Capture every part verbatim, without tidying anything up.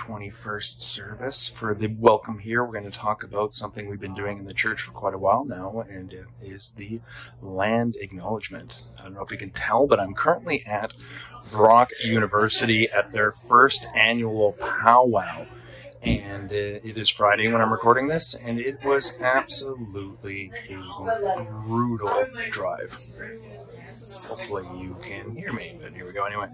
twenty-first service. For the welcome here, we're going to talk about something we've been doing in the church for quite a while now, and it is the land acknowledgement. I don't know if you can tell, but I'm currently at Brock University at their first annual powwow. And uh, it is Friday when I'm recording this, and it was absolutely a brutal drive. Hopefully you can hear me, but here we go anyway.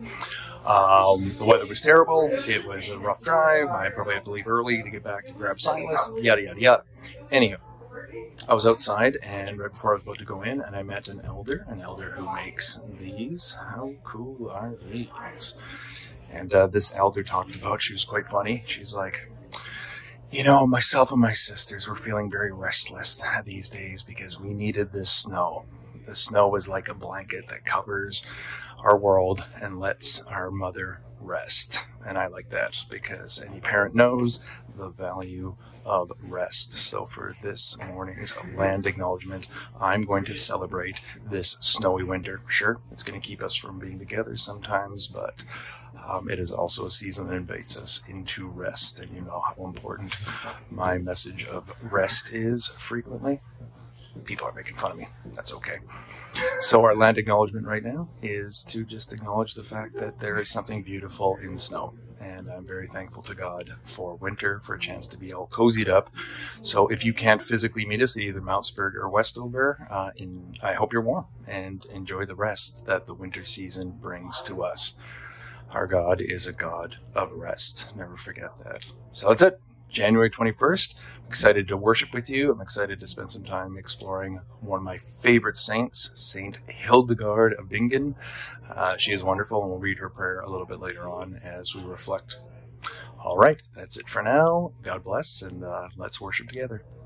Um, the weather was terrible, it was a rough drive, I probably have to leave early to get back to grab Silas, yada yada yada. Anyhow, I was outside, and right before I was about to go in, and I met an elder, an elder who makes these. How cool are these? And uh, this elder talked about, she was quite funny, she's like, you know, myself and my sisters were feeling very restless these days because we needed this snow. The snow is like a blanket that covers our world and lets our mother rest. And I like that because any parent knows the value of rest. So for this morning's land acknowledgement, I'm going to celebrate this snowy winter. Sure, it's going to keep us from being together sometimes, but Um, it is also a season that invites us into rest, and you know how important my message of rest is frequently. People are making fun of me. That's okay. So our land acknowledgement right now is to just acknowledge the fact that there is something beautiful in snow. And I'm very thankful to God for winter, for a chance to be all cozied up. So if you can't physically meet us at either Mountsburg or Westover, uh, in, I hope you're warm and enjoy the rest that the winter season brings to us. Our God is a God of rest. Never forget that. So that's it. January twenty-first. I'm excited to worship with you. I'm excited to spend some time exploring one of my favorite saints, Saint Hildegard of Bingen. Uh, she is wonderful, and we'll read her prayer a little bit later on as we reflect. All right, that's it for now. God bless, and uh, let's worship together.